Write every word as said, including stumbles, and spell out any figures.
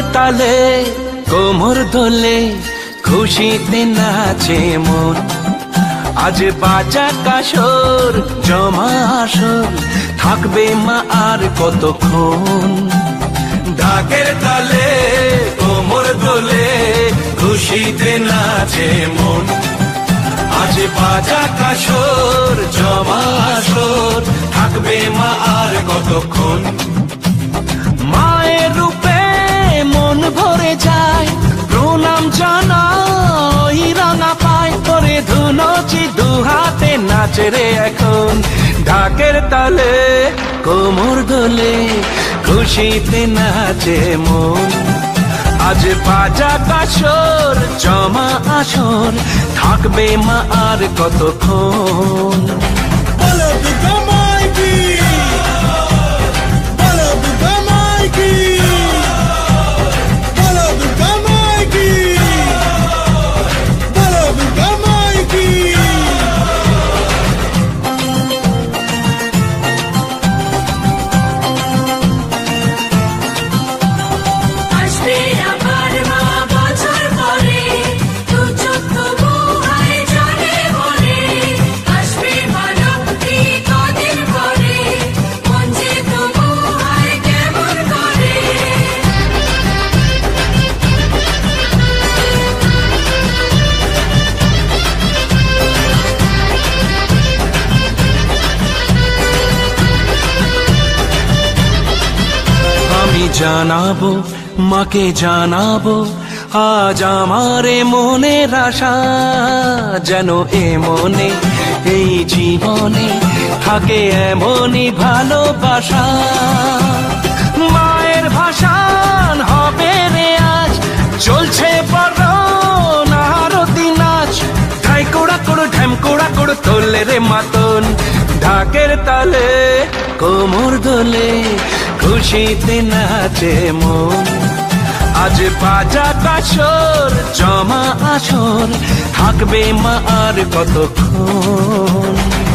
তালে কোমর দোলে খুশিতে নাচে মন। আজ বাজা কাসর জমা আসর থাকবে মা আর কতক্ষণ। ঢাকের তালে কোমর দোলে খুশিতে নাচে মন। আজ বাজা কাসর জমা আসর থাকবে মা আর কতক্ষণ। মায়ের রূপে মন ভরে যায় প্রণাম জানাই রাঙা পায় করে ধুনচি দুহাতে নাচে রে এখন। ঢাকের তালে কোমর দোলে খুশিতে নাচে মন। আজ বাজা কাসর জমা আসর থাকবে মা আর কতক্ষণ। জানাবো মাকে জানাবো আজ আমারে মনের আশা, যেন এ মনে এই জীবনে থাকে এমনই ভালোবাসা। মায়ের ভাষান হবে রে আজ চলছে বরণ আরতি নাচ। ঢাই কোড়া কোড় ঢ্যাম কোড়া কোড় তোলে রে মাতন। ঢাকের তালে কোমর দোলে খুশিতে নাচে মন। আজ বাজা কাসর জমা আসর থাকবে মা আর কতক্ষণ।